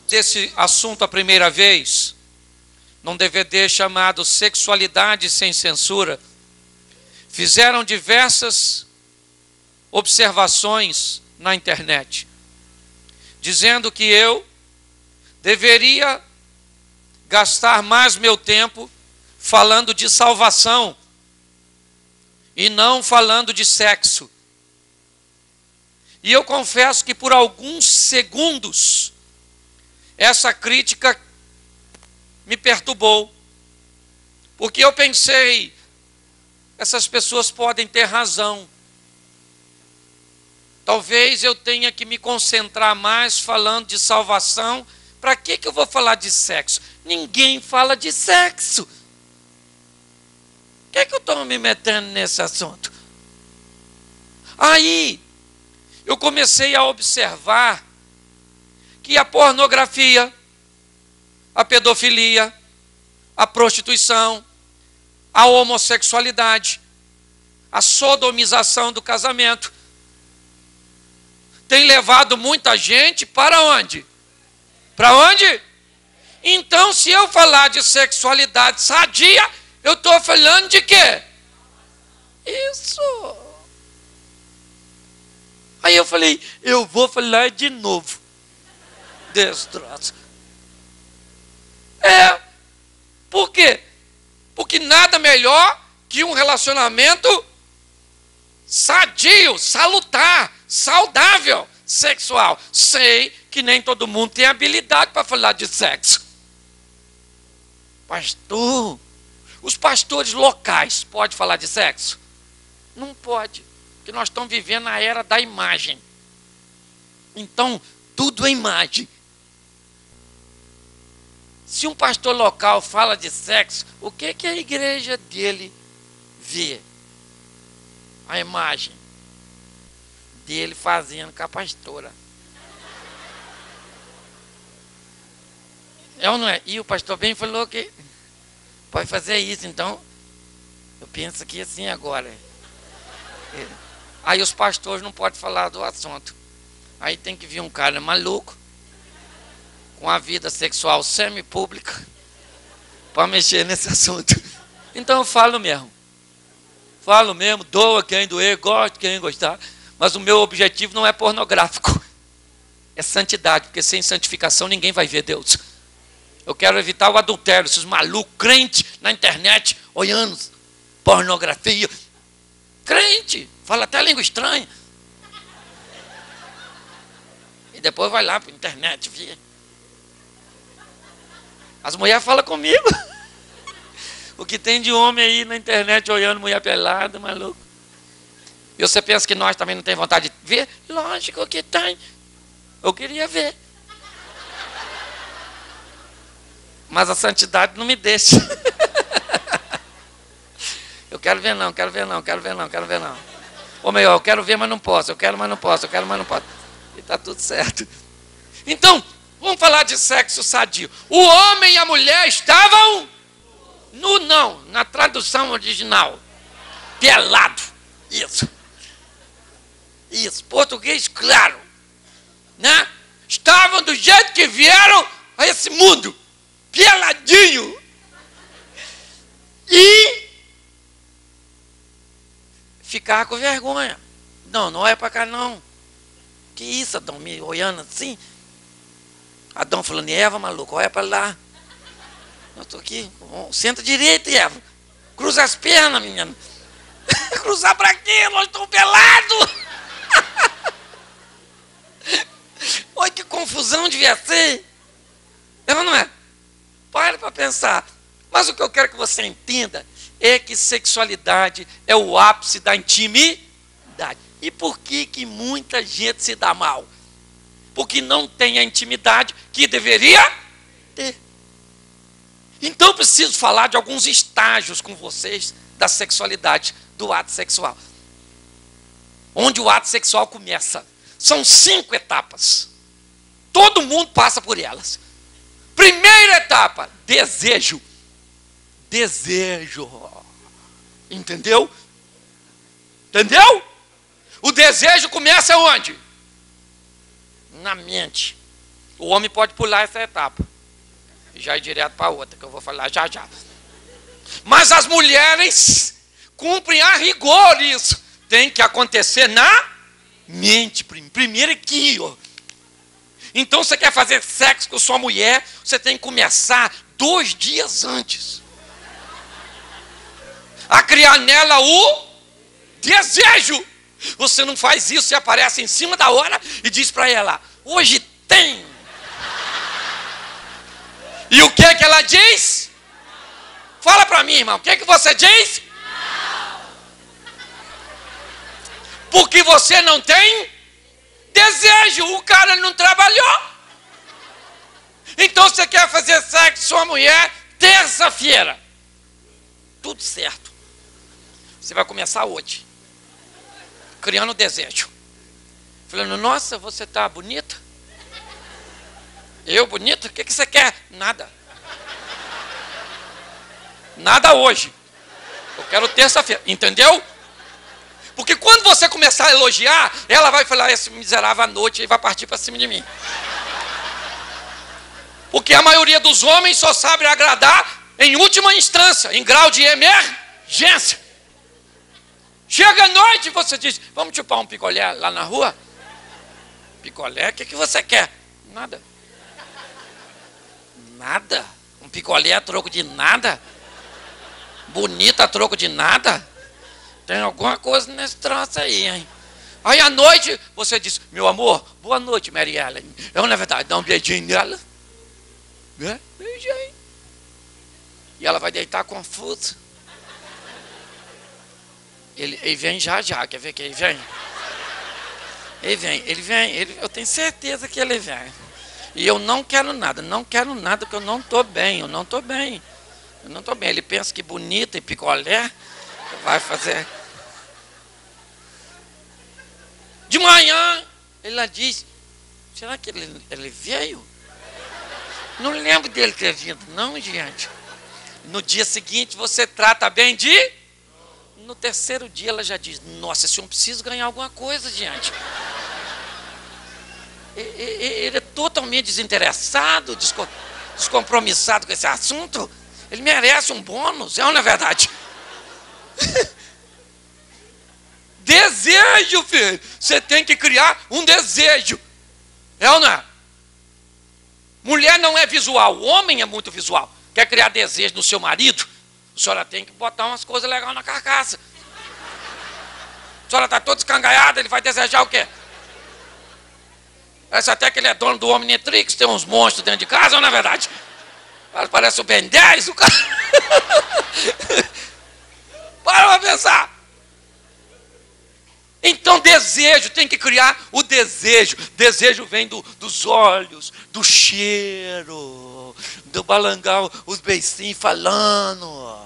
desse assunto a primeira vez, num DVD chamado Sexualidade Sem Censura, fizeram diversas observações na internet, dizendo que eu deveria gastar mais meu tempo falando de salvação e não falando de sexo. E eu confesso que por alguns segundos essa crítica me perturbou, porque eu pensei, essas pessoas podem ter razão. Talvez eu tenha que me concentrar mais falando de salvação. Para que eu vou falar de sexo? Ninguém fala de sexo. Por que eu estou me metendo nesse assunto? Aí, eu comecei a observar que a pornografia, a pedofilia, a prostituição, a homossexualidade, a sodomização do casamento, tem levado muita gente para onde? Para onde? Então, se eu falar de sexualidade sadia, eu estou falando de quê? Isso. Aí eu falei, eu vou falar de novo desse troço. Por quê? Porque nada melhor que um relacionamento sadio, salutar, saudável, sexual. Sei que nem todo mundo tem habilidade para falar de sexo. Pastor, os pastores locais podem falar de sexo? Não pode, porque nós estamos vivendo na era da imagem. Então, tudo é imagem. Se um pastor local fala de sexo, o que a igreja dele vê? A imagem dele fazendo com a pastora. É ou não é? E o pastor bem falou que pode fazer isso, então eu penso que assim agora. Aí os pastores não podem falar do assunto. Aí tem que vir um cara maluco, com a vida sexual semi-pública, para mexer nesse assunto. Então eu falo mesmo. Falo mesmo, doa quem doer, gosto quem gostar. Mas o meu objetivo não é pornográfico. É santidade, porque sem santificação ninguém vai ver Deus. Eu quero evitar o adultério, esses malucos, crente na internet, olhando pornografia. Crente, fala até língua estranha. E depois vai lá para a internet ver. As mulheres falam comigo. O que tem de homem aí na internet olhando mulher pelada, maluco. E você pensa que nós também não temos vontade de ver? Lógico que tem. Eu queria ver. Mas a santidade não me deixa. Eu quero ver não, quero ver não, quero ver não, quero ver não. Ou melhor, eu quero ver, mas não posso. Eu quero, mas não posso. Eu quero, mas não posso. E está tudo certo. Então, vamos falar de sexo sadio. O homem e a mulher estavam nu, não, na tradução original. Pelado. Isso. Isso, português claro. Né? Estavam do jeito que vieram a esse mundo. Peladinho. E ficar com vergonha. Não, não é para cá não. Que isso, Adão, me olhando assim. Adão falando, Eva, maluco, olha para lá. Eu estou aqui. Senta direito, Eva. Cruza as pernas, menina. Cruzar para quê? Nós estamos pelados. Olha que confusão devia ser. É ou não é? Pare para pensar. Mas o que eu quero que você entenda é que sexualidade é o ápice da intimidade. E por que muita gente se dá mal? Porque não tem a intimidade que deveria ter. Então eu preciso falar de alguns estágios com vocês da sexualidade, do ato sexual. Onde o ato sexual começa. São 5 etapas. Todo mundo passa por elas. Primeira etapa, desejo. Desejo. Entendeu? Entendeu? O desejo começa onde? Na mente. O homem pode pular essa etapa e já ir direto para outra, que eu vou falar já já. Mas as mulheres cumprem a rigor isso. Tem que acontecer na mente. Primeiro aqui, ó. Então você quer fazer sexo com sua mulher, você tem que começar 2 dias antes a criar nela o desejo. Você não faz isso, você aparece em cima da hora e diz para ela, hoje tem. E o que é que ela diz? Fala para mim, irmão, o que é que você diz? Porque você não tem desejo, o cara não trabalhou. Então você quer fazer sexo com sua mulher terça-feira. Tudo certo. Você vai começar hoje. Criando desejo. Falando, nossa, você tá bonita? Eu bonita? O que você quer? Nada. Nada hoje. Eu quero terça-feira. Entendeu? Porque quando você começar a elogiar, ela vai falar, esse miserável à noite, e vai partir para cima de mim. Porque a maioria dos homens só sabe agradar em última instância, em grau de emergência. Chega à noite e você diz, vamos chupar um picolé lá na rua? Picolé, o que você quer? Nada. Nada? Um picolé a troco de nada? Bonita a troco de nada? Tem alguma coisa nesse troço aí, hein? Aí à noite você diz, meu amor, boa noite, Mary Ellen. Eu, na verdade, dá um beijinho nela. Né? Beijinho. E ela vai deitar confusa. Ele vem já, quer ver que ele vem? Ele vem, eu tenho certeza que ele vem. E eu não quero nada, porque eu não estou bem, eu não estou bem. Ele pensa que bonita e picolé vai fazer. De manhã, ela diz, será que ele veio? Não lembro dele ter vindo, não, gente. No dia seguinte, você trata bem de... No terceiro dia, ela já diz, nossa, esse homem precisa ganhar alguma coisa, gente. Ele é totalmente desinteressado, descompromissado com esse assunto. Ele merece um bônus, não é verdade? Desejo, filho. Você tem que criar um desejo. É ou não é? Mulher não é visual, o homem é muito visual. Quer criar desejo no seu marido? A senhora tem que botar umas coisas legais na carcaça. A senhora está toda escangaiada, ele vai desejar o quê? Parece até que ele é dono do Omnitrix, tem uns monstros dentro de casa, ou não é verdade? Parece o Ben 10, o cara... Para pensar. Então desejo, tem que criar o desejo. Desejo vem dos olhos, do cheiro, do balangal, os beicinhos falando.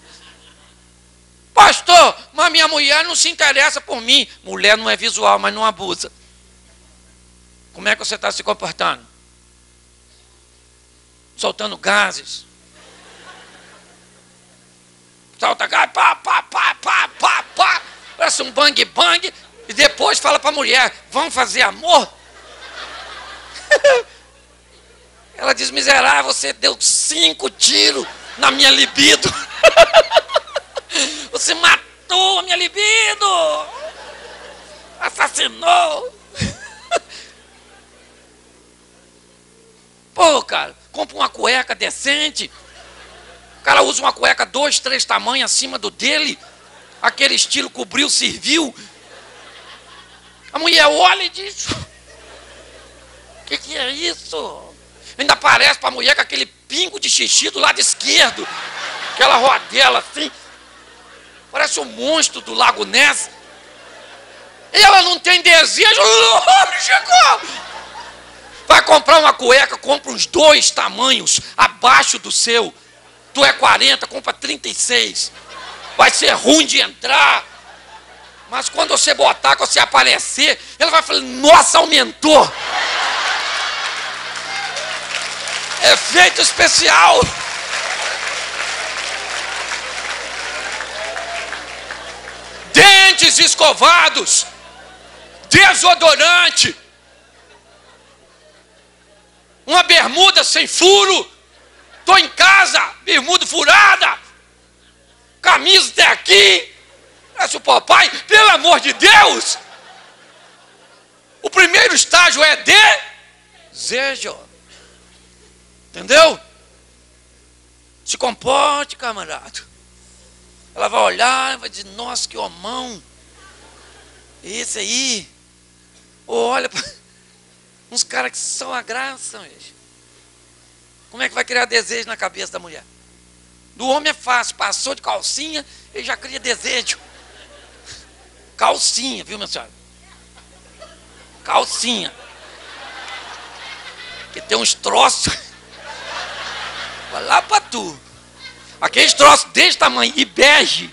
Pastor, mas minha mulher não se interessa por mim. Mulher não é visual, mas não abusa. Como é que você está se comportando? Soltando gases. Solta gás, pá, pá, pá, pá, pá, pá. Parece um bang bang. E depois fala para a mulher, vamos fazer amor? Ela diz, miserável, você deu 5 tiros na minha libido. Você matou a minha libido. Assassinou. Pô, cara, compra uma cueca decente. O cara usa uma cueca 2, 3 tamanhos acima do dele. Aquele estilo cobriu, serviu. A mulher olha e diz, o que é isso? Ainda aparece para a mulher com aquele pingo de xixi do lado esquerdo. Aquela rodela assim. Parece um monstro do Lago Ness. Ela não tem desejo. Chegou! Vai comprar uma cueca, compra uns 2 tamanhos abaixo do seu. Tu é 40, compra 36. Vai ser ruim de entrar. Mas quando você botar, quando você aparecer, ela vai falar, nossa, aumentou. Efeito especial. Dentes escovados. Desodorante. uma bermuda sem furo. Estou em casa, bermuda furada, camisa até aqui. Parece o papai, pelo amor de Deus. O primeiro estágio é desejo. Entendeu? Se comporte, camarada. Ela vai olhar e vai dizer, nossa, que homão. Esse aí. Olha, uns caras que são a graça, gente. Como é que vai criar desejo na cabeça da mulher? Do homem é fácil, passou de calcinha, ele já cria desejo. Calcinha, viu, minha senhora? Calcinha. Porque tem uns troços. Vai lá pra tu. Aqueles troços desse tamanho e bege.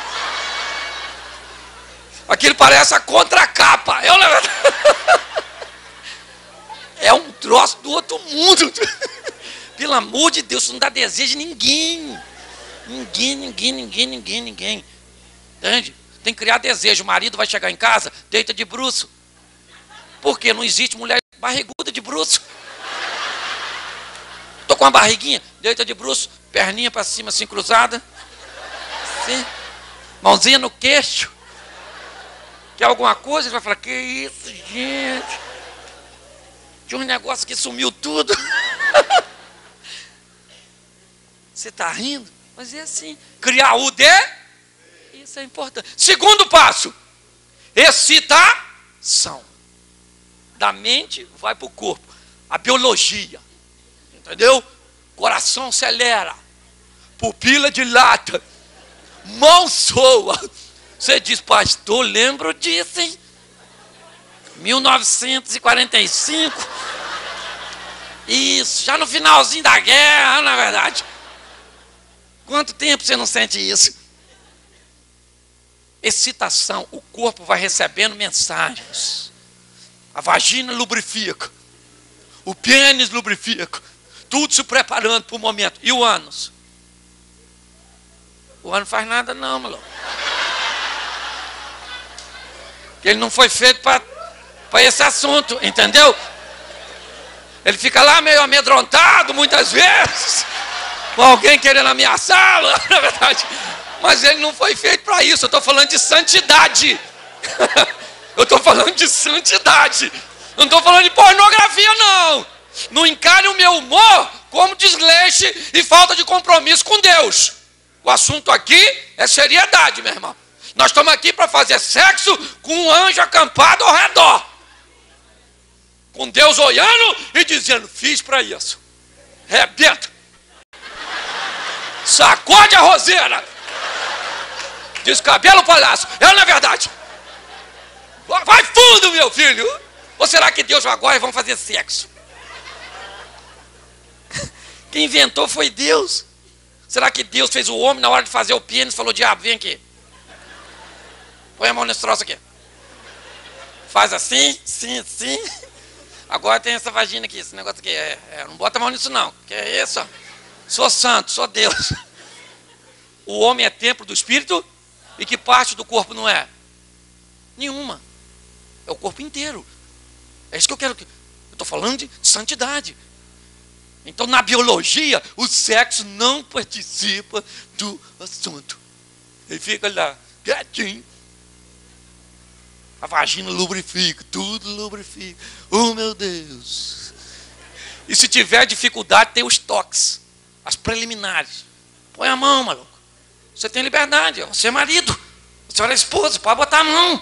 Aquilo parece a contracapa. É um troço do outro mundo. Pelo amor de Deus, isso não dá desejo a ninguém. Ninguém. Entende? Tem que criar desejo. O marido vai chegar em casa, deita de bruço. Por quê? Não existe mulher barriguda de bruço. Tô com uma barriguinha, deita de bruço, perninha para cima assim cruzada. Assim. Mãozinha no queixo. Quer alguma coisa? Ele vai falar, que isso, gente? Tinha um negócio que sumiu tudo. Você está rindo? Mas é assim. Criar o isso é importante. Segundo passo. Excitação. Da mente vai para o corpo. A biologia. Entendeu? Coração acelera. Pupila dilata. Mão soa. Você diz, pastor, lembro disso, hein? 1945. Isso, já no finalzinho da guerra, na verdade. Quanto tempo você não sente isso? Excitação, o corpo vai recebendo mensagens. A vagina lubrifica. O pênis lubrifica. Tudo se preparando para o momento. E o ânus? O ânus não faz nada não, maluco. Ele não foi feito para esse assunto, entendeu? Ele fica lá meio amedrontado muitas vezes, com alguém querendo ameaçá-lo, na verdade. Mas ele não foi feito para isso. Eu estou falando de santidade. Eu estou falando de santidade. Eu não estou falando de pornografia, não. Não encare o meu humor como desleixo e falta de compromisso com Deus. O assunto aqui é seriedade, meu irmão. Nós estamos aqui para fazer sexo com um anjo acampado ao redor. Com Deus olhando e dizendo, fiz para isso. Rebenta. Sacode a roseira. Descabela o palhaço. É na verdade. Vai fundo, meu filho. Ou será que Deus vai agora e vamos fazer sexo? Quem inventou foi Deus. Será que Deus fez o homem na hora de fazer o pênis e falou, diabo, vem aqui. Põe a mão nesse troço aqui. Faz assim, sim. Agora tem essa vagina aqui, esse negócio aqui. Não bota a mão nisso não. Que é isso? Sou santo, sou Deus. O homem é templo do Espírito e que parte do corpo não é? Nenhuma. É o corpo inteiro. É isso que eu quero. Eu estou falando de santidade. Então, na biologia, o sexo não participa do assunto. Ele fica lá, quietinho. A vagina lubrifica, tudo lubrifica. Oh, meu Deus. E se tiver dificuldade, tem os toques, as preliminares. Põe a mão, maluco. Você tem liberdade, você é marido. Você é esposa, pode botar a mão.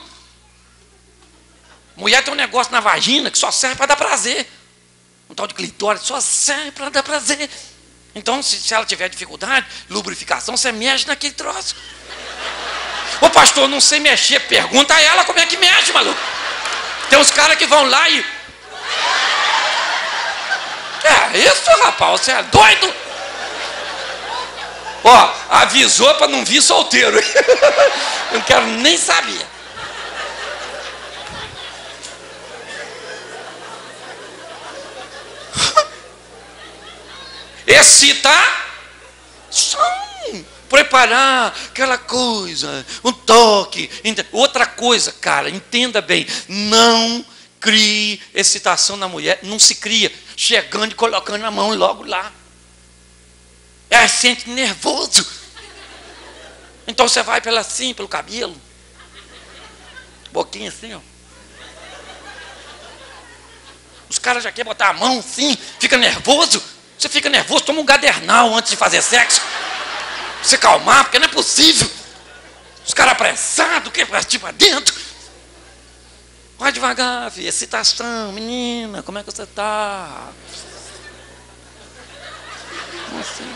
Mulher tem um negócio na vagina que só serve para dar prazer. Um tal de clitóris só serve para dar prazer. Então, se ela tiver dificuldade, lubrificação, você mexe naquele troço. Ô pastor, não sei mexer. Pergunta a ela como é que mexe, maluco. Tem uns caras que vão lá e... É isso, rapaz, você é doido? Ó, avisou para não vir solteiro. Eu não quero nem saber. Excitar, preparar aquela coisa, um toque. Outra coisa, cara, entenda bem, não crie excitação na mulher, não se cria. chegando e colocando a mão logo lá. Ela sente nervoso. Então você vai pela assim, pelo cabelo. Boquinha assim, ó. Os caras já querem botar a mão assim, fica nervoso. Você fica nervoso, toma um gadernal antes de fazer sexo. Pra você calmar, porque não é possível. Os caras apressados, querem partir pra dentro. Vai devagar, filha. Excitação, menina, como é que você tá? Assim,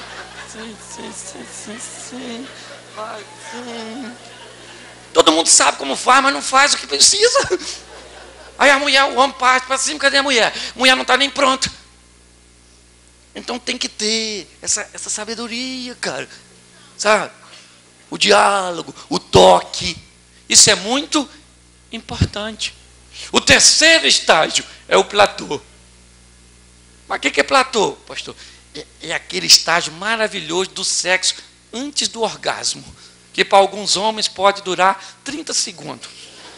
sim. Vai, sim. Todo mundo sabe como faz, mas não faz o que precisa. Aí a mulher, o homem parte para cima, cadê a mulher? A mulher não está nem pronta. Então tem que ter essa sabedoria, cara. Sabe? O diálogo, o toque. Isso é muito importante. O terceiro estágio é o platô. Mas o que é platô, pastor? É aquele estágio maravilhoso do sexo antes do orgasmo, que para alguns homens pode durar 30 segundos.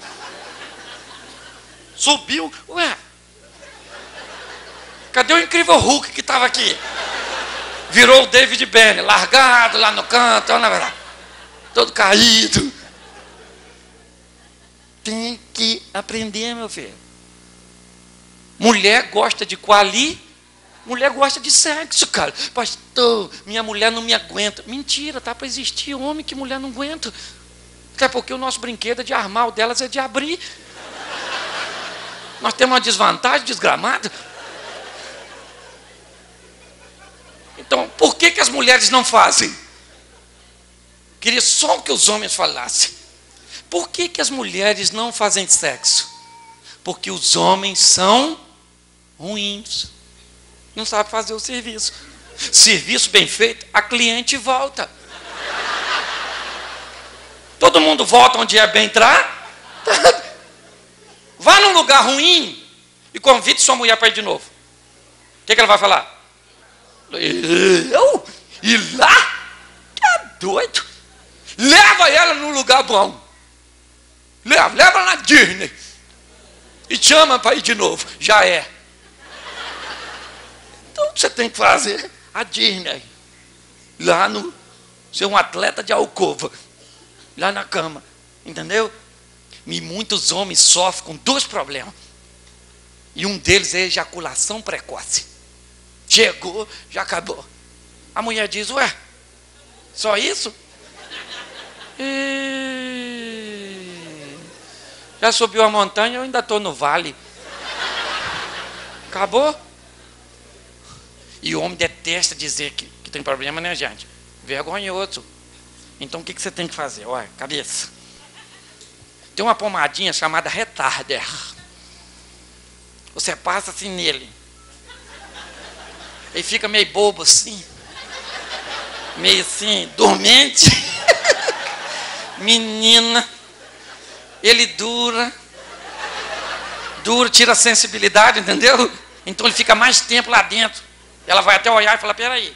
Subiu, ué, cadê o incrível Hulk que estava aqui? Virou o David Banner, largado lá no canto, na verdade, todo caído. Tem que aprender, meu filho. Mulher gosta de mulher gosta de sexo, cara. Pastor, minha mulher não me aguenta. Mentira, tá para existir homem que mulher não aguenta. Até porque o nosso brinquedo é de armar, o delas é de abrir. Nós temos uma desvantagem desgramada. Então, por que as mulheres não fazem? Queria só que os homens falassem. Por que as mulheres não fazem sexo? Porque os homens são ruins. Não sabe fazer o serviço. Serviço bem feito, a cliente volta. Todo mundo volta onde é bem entrar. Vá num lugar ruim e convide sua mulher para ir de novo. O que ela vai falar? Eu? Ir lá? Tá doido? Leva ela num lugar bom. Leva na Disney. E chama para ir de novo. Já é. Então você tem que fazer a Disney. Lá no... Ser um atleta de alcova. Lá na cama. Entendeu? E muitos homens sofrem com 2 problemas. E um deles é a ejaculação precoce. Chegou, já acabou. A mulher diz, ué, só isso? Já subiu a montanha, eu ainda estou no vale. Acabou? E o homem detesta dizer que tem problema, né, gente? Vergonhoso. Então o que você tem que fazer? Olha, cabeça. Tem uma pomadinha chamada Retarder. Você passa assim nele. Ele fica meio bobo assim. Meio assim, dormente. Menina. Ele dura, tira a sensibilidade, entendeu? Então ele fica mais tempo lá dentro. Ela vai até olhar e falar, peraí.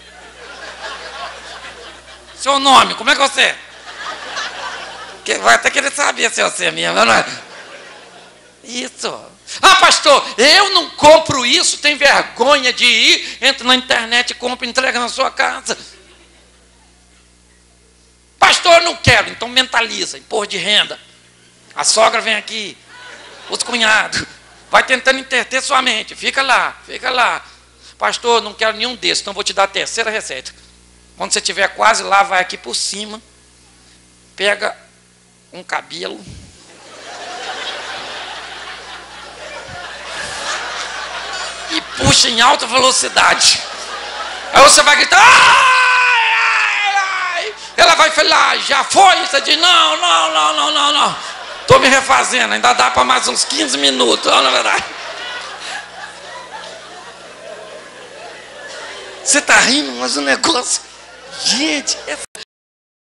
Seu nome, como é que você é? Que vai até querer saber se você é mesmo, não é? Isso. Ah, pastor, eu não compro isso, tem vergonha de ir, entra na internet, compra e entrega na sua casa. Pastor, eu não quero, então mentaliza, imposto de renda. A sogra vem aqui, os cunhados, vai tentando interter sua mente, fica lá. Pastor, não quero nenhum desses, então vou te dar a terceira receita. Quando você estiver quase lá, vai aqui por cima, pega um cabelo, e puxa em alta velocidade. Aí você vai gritar, ai. Ela vai falar, já foi? Você diz, não. Estou me refazendo, ainda dá para mais uns 15 minutos, na verdade. Você está rindo, mas o negócio... Gente,